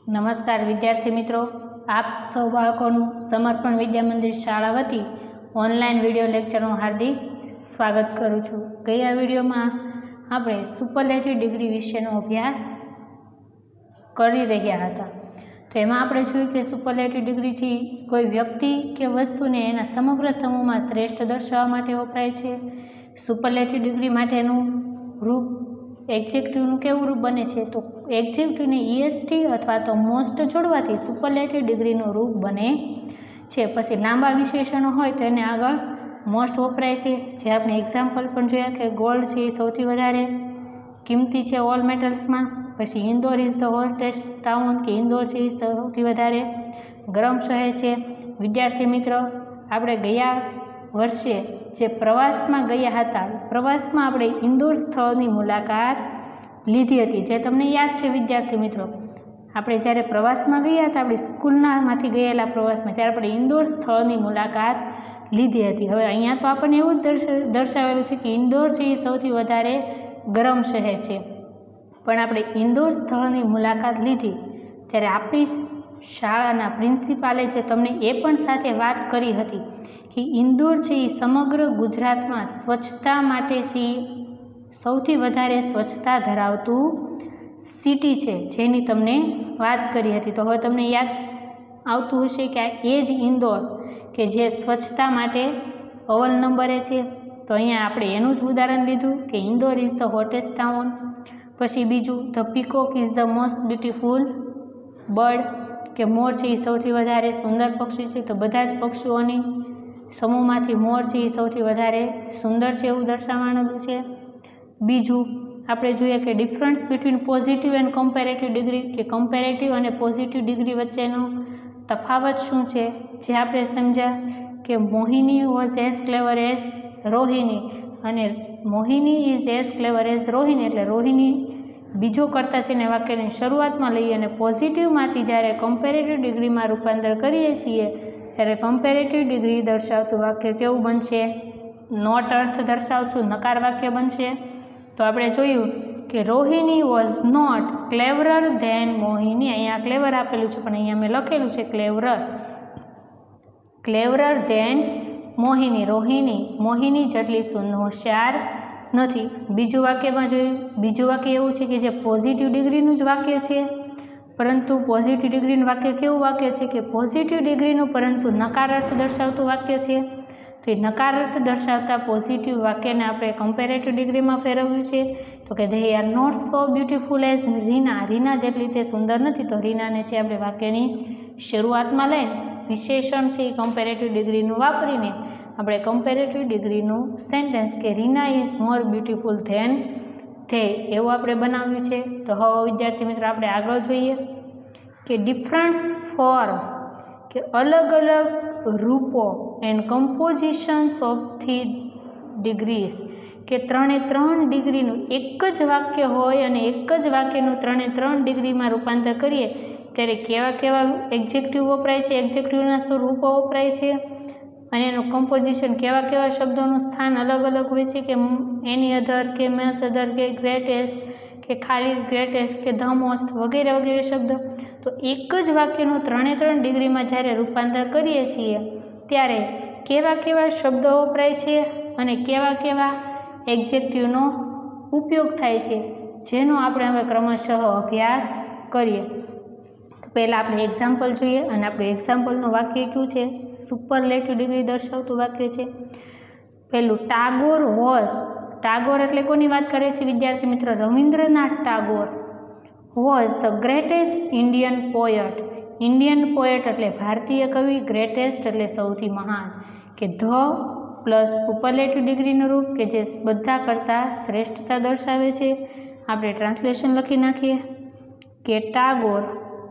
નમસ્કાર વિદ્યાર્થી મિત્રો, આપ સૌ બાળકોનું સમર્પણ વિદ્યા મંદિર શાળા વતી ઓનલાઈન વિડીયો લેક્ચરનું હાર્દિક સ્વાગત કરું છું। ગયા વિડીયોમાં આપણે સુપરલેટિવ ડિગ્રી વિશેનો અભ્યાસ કરી રહ્યા હતા। તો એમાં આપણે જોયું કે સુપરલેટિવ ડિગ્રી કોઈ વ્યક્તિ કે વસ્તુને એના સમગ્ર સમૂહમાં શ્રેષ્ઠ દર્શાવવા માટે વપરાય છે। સુપરલેટિવ ડિગ્રી માટેનું રૂપ એડજેક્ટિવનું કેવું રૂપ બને છે, તો એડજેક્ટિવને ઈએસટી અથવા તો મોસ્ટ જોડવાથી સુપરલેટિવ ડિગ્રીનું રૂપ બને છે। પછી લાંબા વિશેષણો હોય તો એને આગળ મોસ્ટ વપરાય છે, જે આપણે એક્ઝામ્પલ પણ જોયા કે ગોલ્ડ છે એ સૌથી વધારે કિંમતી છે ઓલ મેટલ્સમાં। પછી Indore is the hottest town, કે ઇન્દોર છે એ સૌથી વધારે ગરમ શહેર છે। વિદ્યાર્થી મિત્રો, આપણે ગયા વર્ષે જે પ્રવાસમાં ગયા હતા, પ્રવાસમાં આપણે ઇન્દોર સ્થળની મુલાકાત લીધી હતી, જે તમને યાદ છે વિદ્યાર્થી મિત્રો। આપણે જ્યારે પ્રવાસમાં ગયા હતા, આપણી સ્કૂલનામાંથી ગયેલા પ્રવાસમાં, ત્યારે આપણે ઇન્દોર સ્થળની મુલાકાત લીધી હતી। હવે અહીંયા તો આપણને એવું જ દર્શાવેલું છે કે ઇન્દોર છે એ સૌથી વધારે ગરમ શહેર છે, પણ આપણે ઇન્દોર સ્થળની મુલાકાત લીધી ત્યારે આપણી શાળાના પ્રિન્સિપાલે જે તમને એ પણ સાથે વાત કરી હતી કે ઇન્દોર છે એ સમગ્ર ગુજરાતમાં સ્વચ્છતા માટે છે સૌથી વધારે સ્વચ્છતા ધરાવતું સિટી છે, જેની તમને વાત કરી હતી। તો હવે તમને યાદ આવતું હશે કે આ એ જ ઇન્દોર કે જે સ્વચ્છતા માટે અવ્વલ નંબરે છે। તો અહીંયા આપણે એનું જ ઉદાહરણ લીધું કે Indore is the hottest town. પછી બીજું, the peacock is the most beautiful bird, કે મોર છે એ સૌથી વધારે સુંદર પક્ષી છે, તો બધા જ પક્ષીઓની સમૂહમાંથી મોર છે એ સૌથી વધારે સુંદર છે એવું દર્શાવવાનું છે। બીજું આપણે જોઈએ કે difference between positive and comparative degree, કે કમ્પેરેટિવ અને પોઝિટિવ ડિગ્રી વચ્ચેનો તફાવત શું છે, જે આપણે સમજ્યા કે Mohini was as clever as Rohini, અને Mohini is as clever as Rohini, એટલે રોહિણી બીજો કરતા છે ને વાક્યની શરૂઆતમાં લઈએ અને પોઝિટિવમાંથી જ્યારે કમ્પેરેટિવ ડિગ્રીમાં રૂપાંતર કરીએ છીએ ત્યારે કમ્પેરેટિવ ડિગ્રી દર્શાવતું વાક્ય કેવું બનશે? નોટ અર્થ દર્શાવતું નકાર વાક્ય બનશે। તો આપણે જોયું કે Rohini was not cleverer than Mohini, અહીંયા ક્લેવર આપેલું છે પણ અહીંયા મેં લખેલું છે ક્લેવરર ધેન મોહિની, રોહિણી મોહિની જેટલી હોશિયાર નથી। બીજું વાક્યમાં જોયું, બીજું વાક્ય એવું છે કે જે પોઝિટિવ ડિગ્રીનું જ વાક્ય છે, પરંતુ પોઝિટિવ ડિગ્રીનું વાક્ય કેવું વાક્ય છે કે પોઝિટિવ ડિગ્રીનું પરંતુ નકાર અર્થ દર્શાવતું વાક્ય છે। તો એ નકાર અર્થ દર્શાવતા પોઝિટિવ વાક્યને આપણે કમ્પેરેટિવ ડિગ્રીમાં ફેરવ્યું છે, તો કે they are not so beautiful as Reena, Reena જેટલી તે સુંદર નથી, તો રીનાને છે આપણે વાક્યની શરૂઆતમાં લઈને વિશેષણ છે એ કમ્પેરેટિવ ડિગ્રીનું વાપરીને આપણે કમ્પેરેટિવ ડિગ્રીનું સેન્ટેન્સ કે Reena is more beautiful than they એવું આપણે બનાવ્યું છે। તો હવે વિદ્યાર્થી મિત્રો આપણે આગળ જોઈએ કે ડિફરન્સ ફોર્મ, કે અલગ અલગ રૂપો એન્ડ કમ્પોઝિશન્સ ઓફ 3 ડિગ્રીઝ, કે 3 ડિગ્રીનું એક જ વાક્ય હોય અને એક જ વાક્યનું 3 ડિગ્રીમાં રૂપાંતર કરીએ ત્યારે કેવા કેવા એડજેક્ટિવ વપરાય છે, એડજેક્ટિવના શું રૂપો વપરાય છે, અને એનું કમ્પોઝિશન કેવા કેવા શબ્દોનું સ્થાન અલગ અલગ હોય છે, કે એની અધર, કે મેસ અધર, કે ગ્રેટેસ્ટ, કે ખાલી ગ્રેટેસ્ટ, કે ધ મોસ્ટ વગેરે વગેરે શબ્દો। તો એક જ વાક્યનું 3 ડિગ્રીમાં જ્યારે રૂપાંતર કરીએ છીએ ત્યારે કેવા કેવા શબ્દો વપરાય છે અને કેવા કેવા એડજેક્ટિવનો ઉપયોગ થાય છે, જેનો આપણે હવે ક્રમશઃ અભ્યાસ કરીએ। તો પહેલાં આપણે એક્ઝામ્પલ જોઈએ, અને આપણે એક્ઝામ્પલનું વાક્ય કયું છે? સુપરલેટિવ ડિગ્રી દર્શાવતું વાક્ય છે। પહેલું, ટાગોર વોઝ, ટાગોર એટલે કોની વાત કરે છે વિદ્યાર્થી મિત્રો? Rabindranath Tagore was the greatest Indian poet, Indian poet એટલે ભારતીય કવિ, ગ્રેટેસ્ટ એટલે સૌથી મહાન, કે ધ પ્લસ સુપરલેટિવ ડિગ્રીનું રૂપ કે જે બધા કરતાં શ્રેષ્ઠતા દર્શાવે છે। આપણે ટ્રાન્સલેશન લખી નાખીએ કે ટાગોર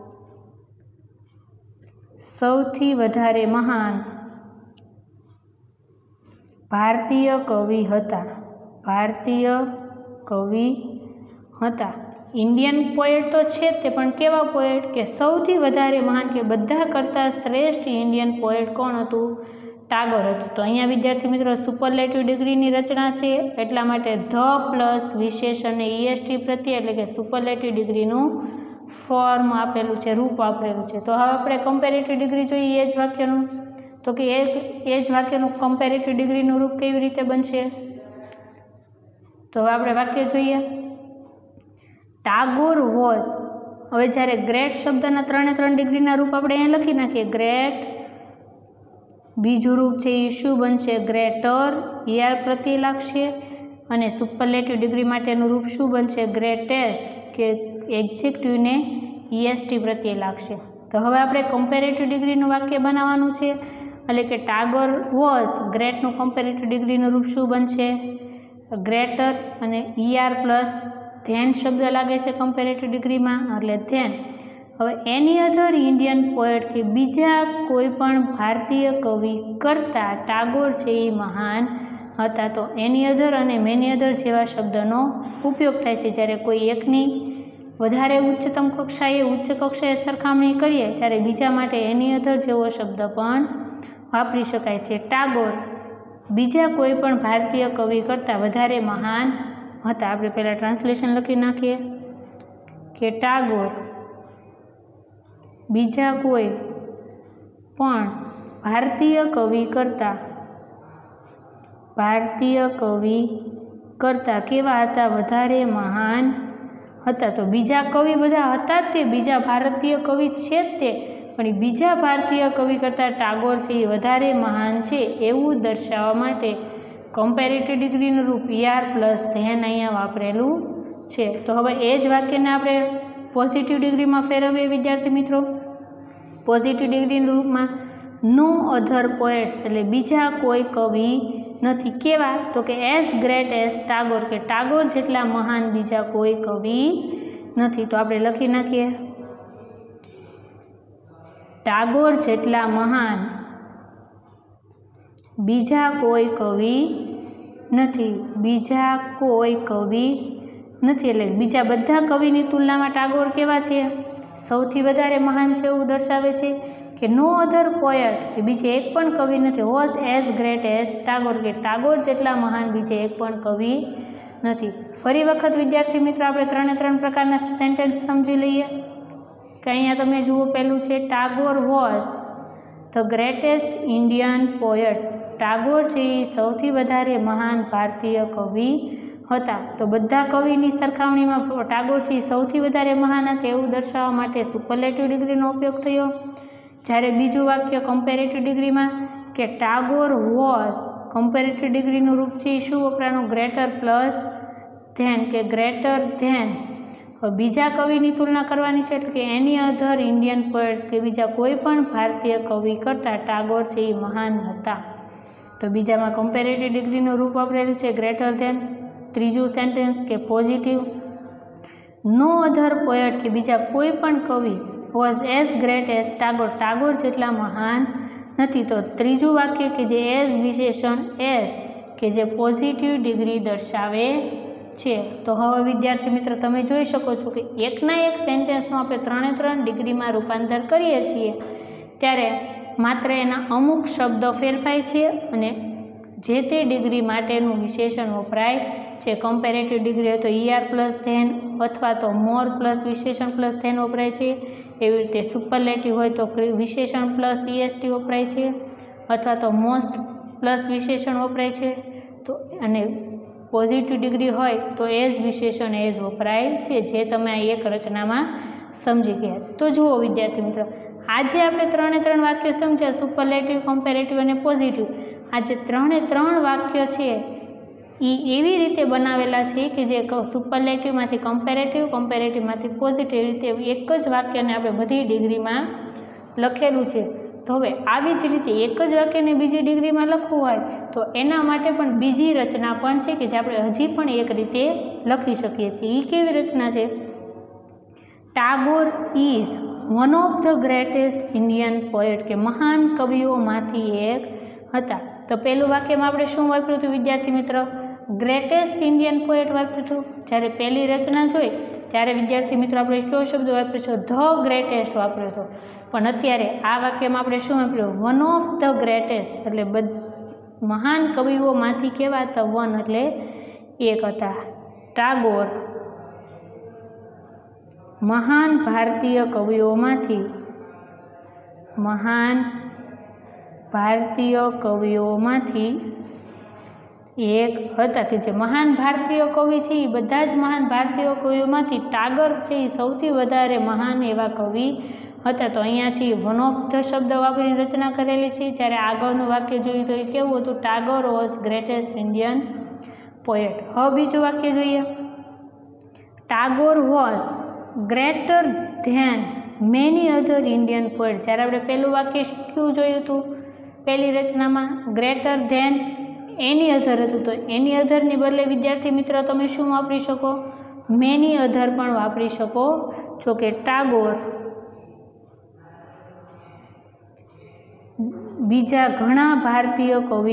સૌથી વધારે મહાન ભારતીય કવિ હતા, ભારતીય કવિ હતા। ઇન્ડિયન પોએટ તો છે જ તે, પણ કેવા પોએટ? કે સૌથી વધારે મહાન, કે બધા કરતાં શ્રેષ્ઠ ઇન્ડિયન પોએટ કોણ હતું? ટાગોર હતું। તો અહીંયા વિદ્યાર્થી મિત્રો સુપરલેટિવ ડિગ્રીની રચના છે, એટલા માટે ધ પ્લસ વિશેષણ અને ઈએસટી પ્રત્યય એટલે કે સુપરલેટિવ ડિગ્રીનું ફોર્મ આપેલું છે, રૂપ આપેલું છે। તો હવે આપણે કમ્પેરેટિવ ડિગ્રી જોઈએ એ જ વાક્યનું, તો કે એ જ વાક્યનું કમ્પેરેટિવ ડિગ્રીનું રૂપ કેવી રીતે બનશે? તો હવે આપણે વાક્ય જોઈએ। ટાગોર વોઝ, હવે જ્યારે ગ્રેટ શબ્દના 3 ડિગ્રીના રૂપ આપણે અહીંયા લખી નાખીએ। ગ્રેટ, બીજું રૂપ છે એ શું બનશે? ગ્રેટર, ER પ્રત્યય લાગશે, અને સુપરલેટિવ ડિગ્રી માટેનું રૂપ શું બનશે? ગ્રેટેસ્ટ, કે એડજેક્ટિવને EST પ્રત્યય લાગશે। તો હવે આપણે કમ્પેરેટિવ ડિગ્રીનું વાક્ય બનાવવાનું છે, એટલે કે ટાગોર વોઝ, ગ્રેટનું કમ્પેરેટિવ ડિગ્રીનું રૂપ શું બનશે? ગ્રેટર, અને ER પ્લસ ધેન શબ્દ લાગે છે કમ્પેરેટિવ ડિગ્રીમાં, એટલે ધેન। હવે એની અધર ઇન્ડિયન પોએટ, કે બીજા કોઈ પણ ભારતીય કવિ કરતાં ટાગોર છે એ મહાન હતા। તો એની અધર અને મેની અધર જેવા શબ્દનો ઉપયોગ થાય છે જ્યારે કોઈ એકની વધારે ઉચ્ચતમ કક્ષાએ ઉચ્ચ કક્ષાએ સરખામણી કરીએ ત્યારે બીજા માટે એની અધર જેવો શબ્દ પણ વાપરી શકાય છે। ટાગોર બીજા કોઈ પણ ભારતીય કવિ કરતાં વધારે મહાન હતા। આપણે પહેલાં ટ્રાન્સલેશન લખી નાખીએ કે ટાગોર બીજા કોઈ પણ ભારતીય કવિ કરતાં કેવા હતા? વધારે મહાન હતા। તો બીજા કવિ બધા હતા જ તે, બીજા ભારતીય કવિ છે જ તે, પણ બીજા ભારતીય કવિ કરતાં ટાગોર છે એ વધારે મહાન છે એવું દર્શાવવા માટે કમ્પેરેટિવ ડિગ્રીનું રૂપ ER પ્લસ ધેન અહીંયા વાપરેલું છે। તો હવે એ જ વાક્યને આપણે પોઝિટિવ ડિગ્રીમાં ફેરવીએ વિદ્યાર્થી મિત્રો। પોઝિટિવ ડિગ્રીના રૂપમાં નો અધર પોએટ્સ, એટલે બીજા કોઈ કવિ નથી કેવા? તો કે એઝ ગ્રેટ એઝ ટાગોર, કે ટાગોર જેટલા મહાન બીજા કોઈ કવિ નથી। તો આપણે લખી નાખીએ ટાગોર જેટલા મહાન બીજા કોઈ કવિ નથી, બીજા કોઈ કવિ નથી, એટલે બીજા બધા કવિની તુલનામાં ટાગોર કેવા છે? સૌથી વધારે મહાન છે એવું દર્શાવે છે। કે નો અધર પોએટ, કે બીજે એક પણ કવિ નથી, was as great as Tagore, કે ટાગોર જેટલા મહાન બીજે એક પણ કવિ નથી। ફરી વખત વિદ્યાર્થી મિત્રો આપણે 3 પ્રકારના સેન્ટેન્સ સમજી લઈએ। કે અહીંયા તમે જુઓ, પહેલું છે Tagore was the greatest Indian poet, Tagore છે એ સૌથી વધારે મહાન ભારતીય કવિ હતા। તો બધા કવિની સરખામણીમાં ટાગોર છે એ સૌથી વધારે મહાન હતા એવું દર્શાવવા માટે સુપરલેટિવ ડિગ્રીનો ઉપયોગ થયો। જ્યારે બીજું વાક્ય કમ્પેરેટિવ ડિગ્રીમાં, કે ટાગોર વોઝ, કમ્પેરેટિવ ડિગ્રીનું રૂપ છે એ શું વપરાનું? ગ્રેટર પ્લસ ધેન, કે ગ્રેટર ધેન। બીજા કવિની તુલના કરવાની છે, એટલે કે એની અધર ઇન્ડિયન પોએટ્સ, કે બીજા કોઈ પણ ભારતીય કવિ કરતાં ટાગોર છે એ મહાન હતા। તો બીજામાં કમ્પેરેટિવ ડિગ્રીનું રૂપ વાપરેલું છે ગ્રેટર ધેન। ત્રીજું સેન્ટેન્સ કે પોઝિટિવ, નો અધર પોએટ, કે બીજા કોઈ પણ કવિ was as great as Tagore, Tagore જેટલા મહાન નથી। તો ત્રીજું વાક્ય કે જે એઝ વિશેષણ એઝ, કે જે પોઝિટિવ ડિગ્રી દર્શાવે છે। તો હવે વિદ્યાર્થી મિત્રો તમે જોઈ શકો છો કે એકના એક સેન્ટેન્સનું આપણે 3 ડિગ્રીમાં રૂપાંતર કરીએ છીએ ત્યારે માત્ર એના અમુક શબ્દો ફેરફાય છે અને જે તે ડિગ્રી માટેનું વિશેષણ વપરાય છે। કમ્પેરેટિવ ડિગ્રી હોય તો ER પ્લસ ધેન અથવા તો મોર પ્લસ વિશેષણ પ્લસ ધેન વપરાય છે। એવી રીતે સુપરલેટિવ હોય તો વિશેષણ પ્લસ EST વપરાય છે, અથવા તો મોસ્ટ પ્લસ વિશેષણ વપરાય છે। તો અને પોઝિટિવ ડિગ્રી હોય તો એઝ વિશેષણ એઝ વપરાય છે, જે તમે આ એક રચનામાં સમજી ગયા। તો જુઓ વિદ્યાર્થી મિત્રો, આજે આપણે 3 વાક્યો સમજ્યા, સુપરલેટિવ, કમ્પેરેટિવ અને પોઝિટિવ। આ જે 3 વાક્ય છે એ એવી રીતે બનાવેલા છે કે જે સુપરલેટિવમાંથી કમ્પેરેટિવ, કમ્પેરેટિવમાંથી પોઝિટિવ રીતે એક જ વાક્યને આપણે બધી ડિગ્રીમાં લખેલું છે। તો હવે આવી જ રીતે એક જ વાક્યને બીજી ડિગ્રીમાં લખવું હોય તો એના માટે પણ બીજી રચના પણ છે કે જે આપણે હજી પણ એક રીતે લખી શકીએ છીએ। એ કેવી રચના છે? Tagore is one of the greatest Indian poet, કે મહાન કવિઓમાંથી એક હતા। તો પહેલું વાક્યમાં આપણે શું વાપર્યું હતું વિદ્યાર્થી મિત્રો? ગ્રેટેસ્ટ ઇન્ડિયન પોએટ વાપર્યું હતું। જ્યારે પહેલી રચના જોઈ ત્યારે વિદ્યાર્થી મિત્રો આપણે કયો શબ્દ વાપર્યો છે? ધ ગ્રેટેસ્ટ વાપર્યો હતો। પણ અત્યારે આ વાક્યમાં આપણે શું વાપર્યું? વન ઓફ ધ ગ્રેટેસ્ટ, એટલે મહાન કવિઓમાંથી કેવા હતા? વન એટલે એક હતા। ટાગોર महान भारतीय कविओमांथी एक हता के जे महान भारतीय कवि छे बधा ज महान भारतीय कविओमांथी टागर छे सौथी वधारे महान एवा कवि हता। तो अहींया छे वन ऑफ ध शब्द वापरीने रचना करेली छे। त्यारे आगळनुं वाक्य जोईए तो केवुं हतुं, Tagore was greatest Indian poet. हवे बीजुं वाक्य जोईए, Tagore was greater than many other Indian poet. ज्यारे आपणे पहेलुं वाक्य क्युं जोयुं हतुं पहेली रचनामां, ग्रेटर धेन एनी अधर हतुं। तो एनी अधरनी बदले विद्यार्थी मित्र तमे शुं वापरी शको, मेनी अधर पण वापरी शको छो के टागोर बीजा घणा भारतीय कवि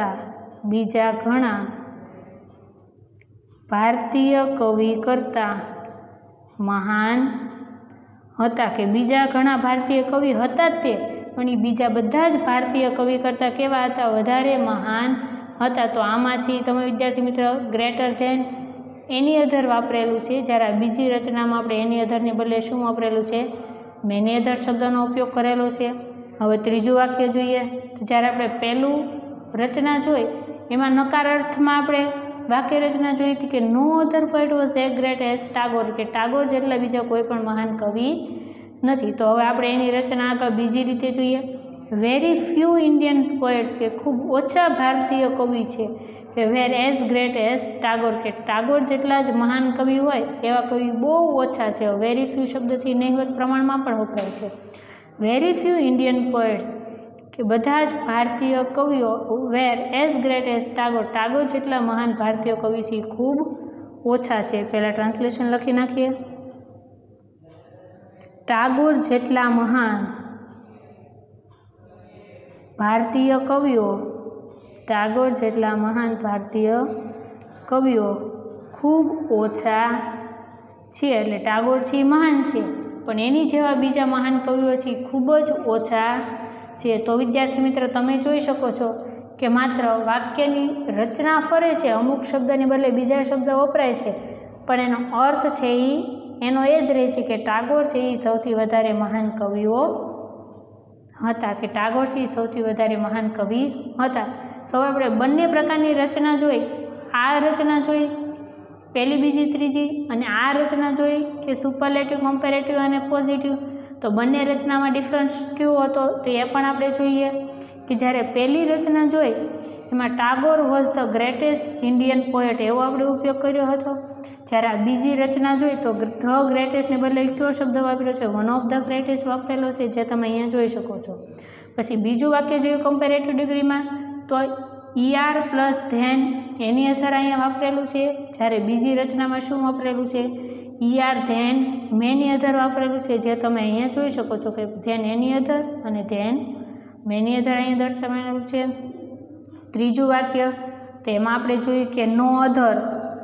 करता महान हता। के बीजा घणा भारतीय कवि हता ते पण ई बीजा बधा ज भारतीय कवि करता केवा हता, वधारे महान हता। तो आमां छे तमे विद्यार्थी मित्र ग्रेटर धेन एनी अधर वापरेलुं छे, ज्यारे बीजी रचनामां आपणे एनी अधरने बदले शुं वापरेलुं छे, मेनी अधर शब्दनो उपयोग करेलो छे। हवे त्रीजुं वाक्य जोईए तो ज्यारे आपणे पहेलुं रचना जोई एमां नकार अर्थमां आपणे वाक्य रचना जोई कि no other poet was as great as Tagore, के टागोर जेटला बीजा कोई पण महान कवि नथी। तो हवे आपणे एनी रचना आगळ बीजी रीते जोईए, वेरी फ्यू इंडियन पोएट्स के खूब ओछा भारतीय कवि छे के were as great as Tagore, के टागोर जेटला ज महान कवि होय एवा कवि बहु ओछा छे। वेरी फ्यू शब्द छे नहीवत प्रमाणमां पण वपराय छे। वेरी फ्यू इंडियन पोएट्स के बधा ज भारतीय कविओ were as great as Tagore, Tagore जेटला महान भारतीय कवि छे खूब ओछा छे। पहेला ट्रांसलेशन लखी नाखीए, टागोर जेटला महान भारतीय कविओ खूब ओछा छे। एटले टागोर छे महान छे पण एनी जेवा बीजा महान कविओ छे खूब ज ओछा छे। तो विद्यार्थी मित्र तमे जोई शको छो के मात्र वाक्यनी रचना फरे छे, अमुक शब्दनी बदले बीजा शब्द वपराय छे पण एनो अर्थ छे एनो ए ज रहे छे के टागोर छे ई सौथी वधारे महान कविओ हता, के टागोर छे सौथी वधारे महान कवि हता। तो हवे आपणे बंने प्रकारनी रचना जोई, आ रचना जोई पहली बीजी त्रीजी अने आ रचना जोई के सुपरलेटिव, कम्पेरेटिव अने पॉजिटिव। तो बंने रचनामां डिफरन्स क्यों हतो तो ए पण आपणे जोईए कि ज्यारे पहली रचना जोई एमां Tagore was the greatest Indian poet एवो आपणे उपयोग कर्यो हतो। ज्यारे आ बीजी रचना जोई तो ध ग्रेटेस्ट ने बदले क्यो शब्द वापर्यो छे, वन ऑफ ध ग्रेटेस्ट वापरेलो छे, जे तमे अहींया जोई शको छो। पछी बीजुं वाक्य जोयुं कम्पेरेटिव डिग्रीमां तो ईआर प्लस धेन एनी अधर अहींया वापरेलुं छे, ज्यारे बीजी रचनामां शुं वापरेलुं छे, ईआर धेन मेनी अधर वापरेलुं छे, जे तमे अहींया जोई शको छो के धेन एनी अधर अने धेन मेनी अधर अहींया दर्शावायेलुं छे। त्रीजुं वाक्य तो एमां आपणे जोयुं के नो अधर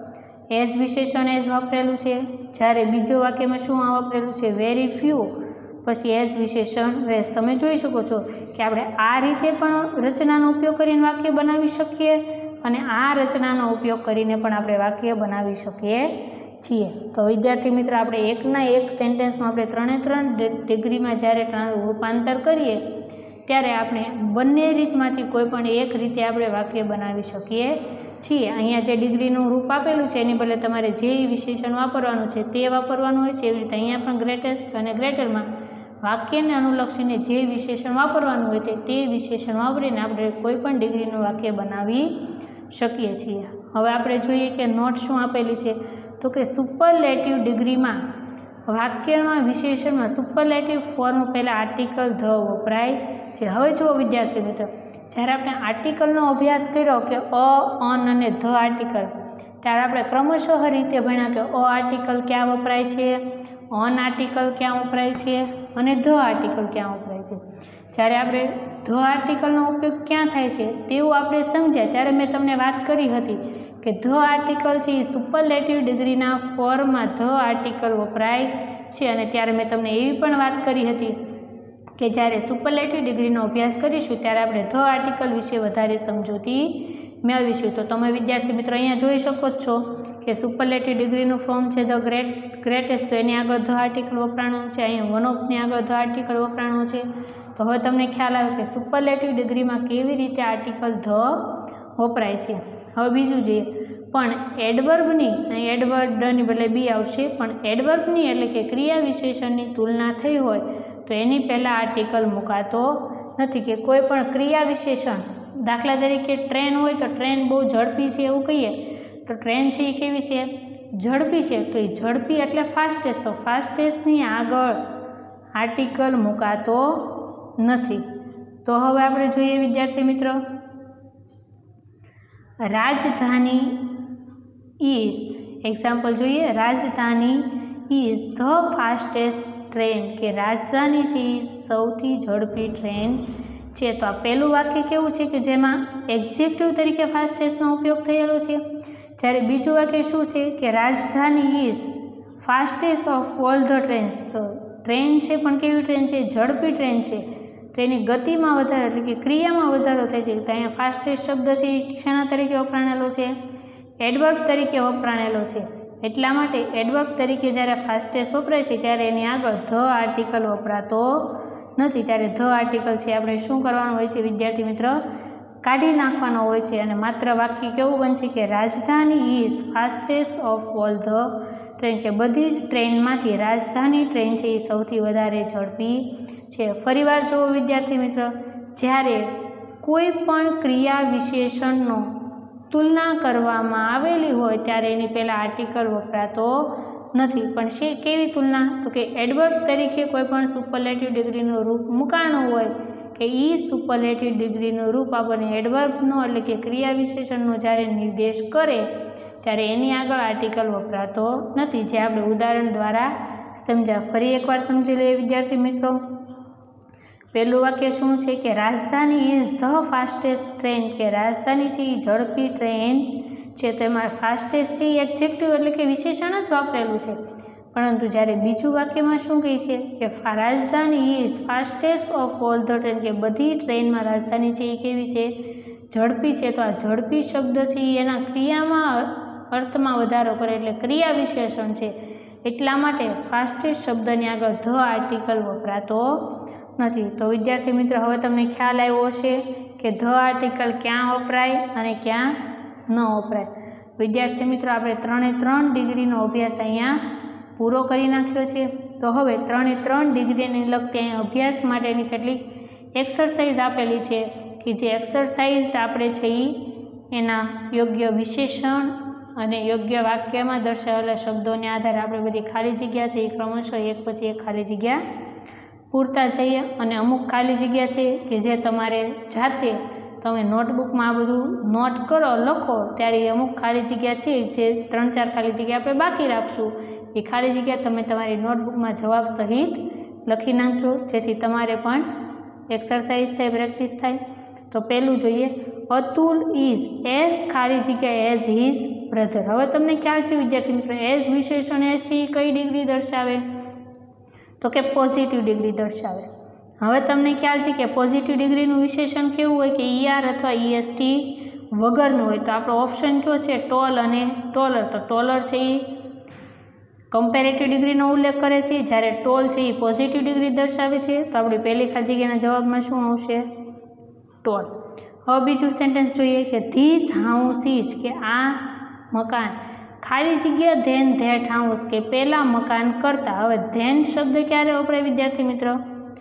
एज विशेषण एज वापरेलुं छे, ज्यारे बीजो वाक्यमां शुं वापरेलुं छे, वेरी फ्यू पछी एज विशेषण वेज। तमे जोई शको छो कि आपणे आ रीते पण रचनानो उपयोग करीने वाक्य बनावी शकीए अने आ रचनानो उपयोग करीने पण आपणे वाक्य बनावी शकीए छीए। तो विद्यार्थी मित्र आपणे एकना एक सेंटेन्समां आपणे त्रणेय त्रण डिग्रीमां ज्यारे रूपांतर करीए त्यारे आपणे बंने रीतमांथी कोईपण एक रीते आपणे वाक्य बनावी शकीए छीए। अहींया जे डिग्रीनुं रूप आपेलुं छे एनी बदले तमारे जे विशेषण वापरवानुं छे ते वापरवानुं होय छे। एवी रीते अहींया पण ग्रेटेस्ट अने ग्रेटरमां वाक्यने अनुलक्षीने जे विशेषण वापरवानुं होय ते विशेषण वापरीने आपणे कोईपण डिग्रीनुं वाक्य बनावी शकीए छीए। हवे आपणे जोईए के नोट शुं आपेली छे तो के सुपरलेटिव डिग्रीमां वाक्यमां विशेषणमां सुपरलेटिव फॉर्म पहेला आर्टिकल ध वपराय छे। हवे जुओ विद्यार्थी मित्र, ज्यारे आपणे आर्टिकलनो अभ्यास कर्यो के अ, अन अने ध आर्टिकल त्यारे आपणे क्रमशः रीते भण्या के अ आर्टिकल क्या वपराय छे, अन आर्टिकल क्या वपराय छे अने ध आर्टिकल क्या वपराय छे। ज्यारे आपणे ध आर्टिकलनो उपयोग क्या थाय छे तेवुं आपणे समज्या त्यारे मैं तमने वात करी हती के ध आर्टिकल छे सुपरलेटिव डिग्रीना फॉर्ममां ध आर्टिकल वपराय छे अने त्यारे मैं तमने एवी पण वात करी हती के ज्यारे सुपरलेटिव डिग्रीनो अभ्यास करीशुं त्यारे आपणे ध आर्टिकल विषे वधारे समजूती मेळवीशुं। तो तमे विद्यार्थी मित्र अहींया जोई शको छो કે સુપરલેટિવ ડિગ્રીનું ફોર્મ છે ધ ગ્રેટેસ્ટ, તો એની આગળ ધ આર્ટિકલ વપરાણો છે. અહીંયા વન ઓફની આગળ ધ આર્ટિકલ વપરાણો છે. તો હવે તમને ખ્યાલ આવે કે સુપરલેટિવ ડિગ્રીમાં કેવી રીતે આર્ટિકલ ધ વપરાય છે. હવે બીજું જોઈએ, પણ એડવર્બની, અહીં એડવર્ડની બદલે બી આવશે, પણ એડવર્બની એટલે કે ક્રિયા વિશેષણની તુલના થઈ હોય તો એની પહેલાં આર્ટિકલ મુકાતો નથી. કે કોઈ પણ ક્રિયા વિશેષણ, દાખલા તરીકે ટ્રેન હોય તો ટ્રેન બહુ ઝડપી છે એવું કહીએ તો ટ્રેન છે એ કેવી છે? ઝડપી છે. તો એ ઝડપી એટલે ફાસ્ટેસ્ટ, તો ફાસ્ટેસ્ટની આગળ આર્ટિકલ મુકાતો નથી. તો હવે આપણે જોઈએ વિદ્યાર્થી મિત્રો, રાજધાની ઇઝ, એક્ઝામ્પલ જોઈએ, રાજધાની ઇઝ ધ ફાસ્ટેસ્ટ ટ્રેન, કે રાજધાની છે એ સૌથી ઝડપી ટ્રેન છે. તો આ પહેલું વાક્ય કેવું છે કે જેમાં એડજેક્ટિવ તરીકે ફાસ્ટેસ્ટનો ઉપયોગ થયેલો છે. જ્યારે બીજું વાક્ય શું છે કે Rajdhani is fastest of all the trains, તો ટ્રેન છે પણ કેવી ટ્રેન છે? ઝડપી ટ્રેન છે. તો એની ગતિમાં વધારો એટલે કે ક્રિયામાં વધારો થાય છે. તો અહીંયા ફાસ્ટેસ્ટ શબ્દ છે એ શેના તરીકે વપરાણેલો છે? એડવર્બ તરીકે વપરાણેલો છે. એટલા માટે એડવર્બ તરીકે જ્યારે ફાસ્ટેસ્ટ વપરાય છે ત્યારે એની આગળ ધ આર્ટિકલ વપરાતો નથી. ત્યારે ધ આર્ટિકલ છે આપણે શું કરવાનું હોય છે વિદ્યાર્થી મિત્ર? કાઢી નાખવાનો હોય છે. અને માત્ર વાક્ય કેવું બનશે કે Rajdhani is fastest of all the train, કે બધી જ ટ્રેનમાંથી રાજધાની ટ્રેન છે એ સૌથી વધારે ઝડપી છે. ફરીવાર જુઓ વિદ્યાર્થી મિત્ર, જ્યારે કોઈ પણ ક્રિયા વિશેષણનો તુલના કરવામાં આવેલી હોય ત્યારે એની પહેલાં આર્ટિકલ વપરાતો નથી. પણ છે કેવી તુલના? તો કે એડવર્બ તરીકે કોઈ પણ સુપરલેટિવ ડિગ્રીનું રૂપ મુકાણું હોય કે એ સુપરલેટિવ ડિગ્રીનું રૂપ આપણને એડવર્બનો એટલે કે ક્રિયા વિશેષણનો જ્યારે નિર્દેશ કરે ત્યારે એની આગળ આર્ટિકલ વપરાતો નથી, જે આપણે ઉદાહરણ દ્વારા સમજ્યા. ફરી એકવાર સમજી લઈએ વિદ્યાર્થી મિત્રો. પહેલું વાક્ય શું છે કે Rajdhani is the fastest train, કે રાજધાની છે એ ઝડપી ટ્રેન છે. તો એમાં ફાસ્ટેસ્ટ છે એ એડજેક્ટિવ એટલે કે વિશેષણ જ વાપરેલું છે. પરંતુ જ્યારે બીજું વાક્યમાં શું કહે છે કે Rajdhani is fastest of all the train, કે બધી ટ્રેનમાં રાજધાની છે એ કેવી છે? ઝડપી છે. તો આ ઝડપી શબ્દ છે એ એના ક્રિયામાં અર્થમાં વધારો કરે એટલે ક્રિયા વિશેષણ છે. એટલા માટે ફાસ્ટેસ્ટ શબ્દની આગળ ધ આર્ટિકલ વપરાતો નથી. તો વિદ્યાર્થી મિત્રો હવે તમને ખ્યાલ આવ્યો હશે કે ધ આર્ટિકલ ક્યાં વપરાય અને ક્યાં ન વપરાય. વિદ્યાર્થી મિત્રો આપણે 3 ડિગ્રીનો અભ્યાસ અહીંયા પૂરો કરી નાખ્યો છે. તો હવે 3 ડિગ્રીને લગતી અહીં અભ્યાસ માટેની કેટલીક એક્સરસાઇઝ આપેલી છે કે જે એક્સરસાઇઝ આપણે છે એ એના યોગ્ય વિશેષણ અને યોગ્ય વાક્યમાં દર્શાવેલા શબ્દોને આધારે આપણે બધી ખાલી જગ્યા છે એ ક્રમશઃ એક પછી એક ખાલી જગ્યા પૂરતા જઈએ. અને અમુક ખાલી જગ્યા છે કે જે તમારે જાતે તમે નોટબુકમાં આ બધું નોટ કરો, લખો, ત્યારે અમુક ખાલી જગ્યા છે જે 3-4 ખાલી જગ્યા આપણે બાકી રાખશું. એ ખાલી જગ્યા તમે તમારી નોટબુકમાં જવાબ સહિત લખી નાખજો, જેથી તમારે પણ એક્સરસાઇઝ થાય, પ્રેક્ટિસ થાય. તો પહેલું જોઈએ, અતુલ ઇઝ એઝ ખાલી જગ્યા એઝ હિઝ બ્રધર. હવે તમને ખ્યાલ છે વિદ્યાર્થી મિત્રો, એઝ વિશેષણ એઝ છે કઈ ડિગ્રી દર્શાવે? તો કે પોઝિટિવ ડિગ્રી દર્શાવે. હવે તમને ખ્યાલ છે કે પોઝિટિવ ડિગ્રીનું વિશેષણ કેવું હોય કે ઈઆર અથવા ઈએસટી વગરનું હોય. તો આપણો ઓપ્શન કયો છે? ટોલ અને ટોલર. તો ટોલર છે એ કમ્પેરેટિવ ડિગ્રીનો ઉલ્લેખ કરે છે, જ્યારે ટોલ છે એ પોઝિટિવ ડિગ્રી દર્શાવે છે. તો આપણી પહેલી ખાલી જગ્યાના જવાબમાં શું આવશે? ટોલ. હવે બીજું સેન્ટેન્સ જોઈએ કે ધીસ હાઉસ ઇઝ, કે આ મકાન ખાલી જગ્યા ધેન ધેટ હાઉસ, કે પહેલાં મકાન કરતાં. હવે ધેન શબ્દ ક્યારે વપરાય વિદ્યાર્થી મિત્રો?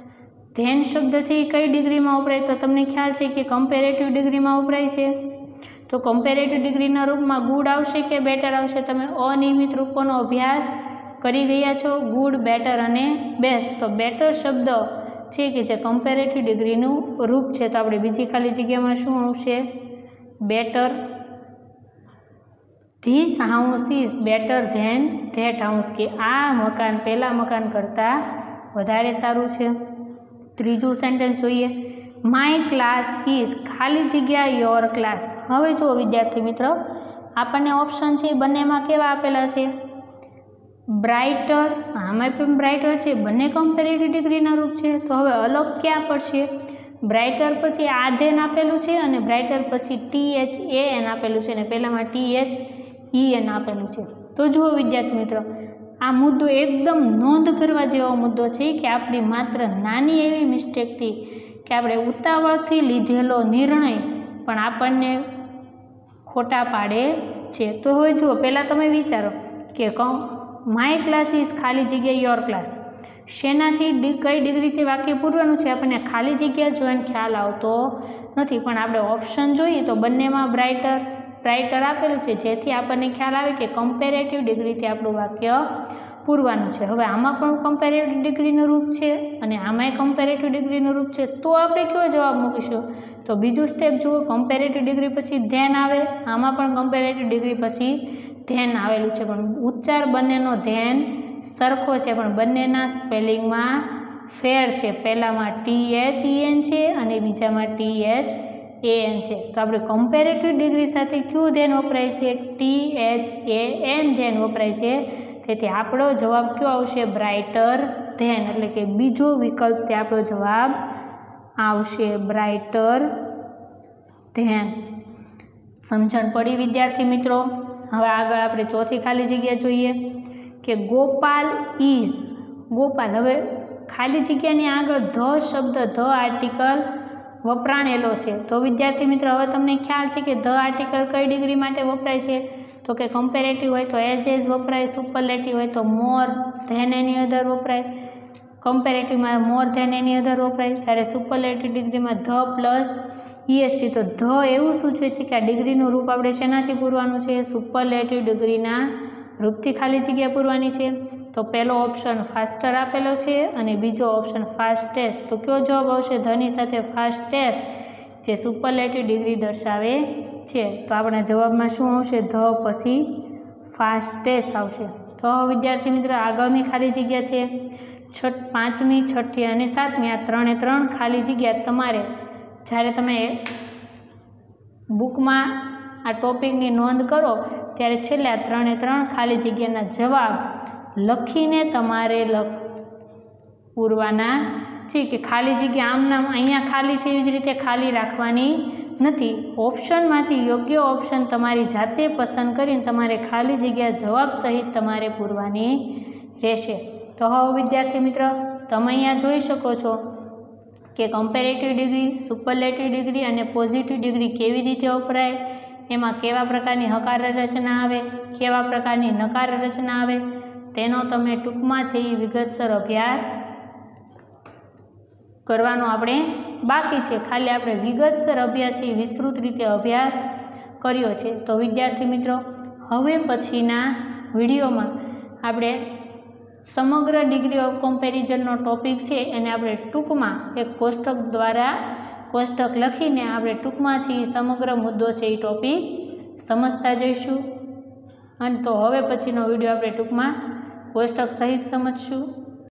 ધેન શબ્દ છે એ કઈ ડિગ્રીમાં વપરાય? તો તમને ખ્યાલ છે કે કમ્પેરેટિવ ડિગ્રીમાં વપરાય છે. તો કમ્પેરેટિવ ડિગ્રીના રૂપમાં ગુડ આવશે કે બેટર આવશે? તમે અનિયમિત રૂપોનો અભ્યાસ કરી ગયા છો, ગુડ, બેટર અને બેસ્ટ. તો બેટર શબ્દ છે કે જે કમ્પેરેટિવ ડિગ્રીનું રૂપ છે. તો આપણે બીજી ખાલી જગ્યામાં શું આવશે? Better. This house is better than that house, કે આ મકાન પહેલાં મકાન કરતાં વધારે સારું છે. ત્રીજું સેન્ટેન્સ જોઈએ, માય ક્લાસ ઇઝ ખાલી જગ્યા યોર ક્લાસ. હવે જુઓ વિદ્યાર્થી મિત્રો, આપણને ઓપ્શન છે બંનેમાં કેવા આપેલા છે? બ્રાઇટર, આમાં પણ બ્રાઇટર છે, બંને કમ્પેરેટિવ ડિગ્રીના રૂપ છે. તો હવે અલગ ક્યાં પડશે? બ્રાઇટર પછી આ ધેન આપેલું છે અને બ્રાઇટર પછી THAN આપેલું છે, અને પહેલામાં THAN EN આપેલું છે। તો જુઓ વિદ્યાર્થી મિત્રો, આ મુદ્દો એકદમ નોંધ કરવા જેવો મુદ્દો છે કે આપણી માત્ર નાની એવી મિસ્ટેકથી કે આપણે ઉતાવળથી લીધેલો નિર્ણય પણ આપણને ખોટા પાડે છે। તો હવે જુઓ, પહેલાં તમે વિચારો કે માય ક્લાસ ઇઝ ખાલી જગ્યા યોર ક્લાસ, શેનાથી કઈ ડિગ્રીથી વાક્ય પૂરવાનું છે આપણને ખાલી જગ્યા જોઈને ખ્યાલ આવતો નથી, પણ આપણે ઓપ્શન જોઈએ તો બંનેમાં બ્રાઇટર આપેલું છે, જેથી આપણને ખ્યાલ આવે કે કમ્પેરેટિવ ડિગ્રીથી આપણું વાક્ય પૂરવાનું છે। હવે આમાં પણ કમ્પેરેટિવ ડિગ્રીનું રૂપ છે અને આમાંય કમ્પેરેટિવ ડિગ્રીનું રૂપ છે, તો આપણે કયો જવાબ મૂકીશું? તો બીજું સ્ટેપ જુઓ, કમ્પેરેટિવ ડિગ્રી પછી ધેન આવે, આમાં પણ કમ્પેરેટિવ ડિગ્રી પછી ધેન આવેલું છે, પણ ઉચ્ચાર બંનેનો ધેન સરખો છે, પણ બંનેના સ્પેલિંગમાં ફેર છે। પહેલામાં THEN છે અને બીજામાં THAN છે। તો આપણે કમ્પેરેટિવ ડિગ્રી સાથે કયું ધેન વપરાય છે? THAN ધેન વપરાય છે, તેથી આપણો જવાબ કયો આવશે? બ્રાઇટર ધેન, એટલે કે બીજો વિકલ્પ તે આપણો જવાબ આવશે, બ્રાઇટર ધેન। સમજણ પડી વિદ્યાર્થી મિત્રો? હવે આગળ આપણે ચોથી ખાલી જગ્યા જોઈએ કે ગોપાલ ઇઝ, ગોપાલ, હવે ખાલી જગ્યાની આગળ ધ શબ્દ, ધ આર્ટિકલ વપરાણેલો છે। તો વિદ્યાર્થી મિત્રો, હવે તમને ખ્યાલ છે કે ધ આર્ટિકલ કઈ ડિગ્રી માટે વપરાય છે? તો કે કમ્પેરેટિવ હોય તો એઝ વપરાય, સુપરલેટિવ હોય તો મોર ધેન એની અધર વપરાય, કમ્પેરેટિવમાં મોર ધેન એની અધર વપરાય, જ્યારે સુપરલેટિવ ડિગ્રીમાં ધ પ્લસ EST। તો ધ એવું સૂચવે છે કે આ ડિગ્રીનું રૂપ આપણે શેનાથી પૂરવાનું છે? સુપરલેટિવ ડિગ્રીના રૂપથી ખાલી જગ્યા પૂરવાની છે। તો પહેલો ઓપ્શન ફાસ્ટર આપેલો છે અને બીજો ઓપ્શન ફાસ્ટેસ્ટ, તો કયો જવાબ આવશે? ધની સાથે ફાસ્ટેસ્ટ, જે સુપરલેટિવ ડિગ્રી દર્શાવે છે। તો આપણા જવાબમાં શું આવશે? ધ પછી ફાસ્ટેસ્ટ આવશે। તો વિદ્યાર્થી મિત્રો, આગળની ખાલી જગ્યા છે 5મી, 6ઠ્ઠી અને 7મી, આ 3 ખાલી જગ્યા તમારે જ્યારે તમે બુકમાં આ ટોપિકની નોંધ કરો ત્યારે છેલ્લે આ 3 ખાલી જગ્યાના જવાબ લખીને તમારે પૂરવાના છે કે ખાલી જગ્યા આમ નામ અહીંયા ખાલી છે એવી જ રીતે ખાલી રાખવાની નથી। ઓપ્શનમાંથી યોગ્ય ઓપ્શન તમારી જાતે પસંદ કરીને તમારે ખાલી જગ્યા જવાબ સહિત તમારે પૂરવાની રહેશે। તો હવે વિદ્યાર્થી મિત્ર, તમે અહીંયા જોઈ શકો છો કે કમ્પેરેટિવ ડિગ્રી, સુપરલેટિવ ડિગ્રી અને પોઝિટિવ ડિગ્રી કેવી રીતે વપરાય, એમાં કેવા પ્રકારની હકાર રચના આવે, કેવા પ્રકારની નકાર રચના આવે, તેનો તમે ટૂંકમાં છે એ વિગતસર અભ્યાસ કરવાનો આપણે બાકી છે। ખાલી આપણે વિગતસર અભ્યાસ એ વિસ્તૃત રીતે અભ્યાસ કર્યો છે। તો વિદ્યાર્થી મિત્રો, હવે પછીના વિડીયોમાં આપણે સમગ્ર ડિગ્રી ઓફ કમ્પેરિઝનનો ટોપિક છે એને આપણે ટૂંકમાં એક કોષ્ટક દ્વારા કોષ્ટક લખીને આપણે ટૂંકમાં છે એ સમગ્ર મુદ્દો છે એ ટોપિક સમજતા જઈશું। અને તો હવે પછીનો વિડીયો આપણે ટૂંકમાં કોષ્ટક સહિત સમજશું।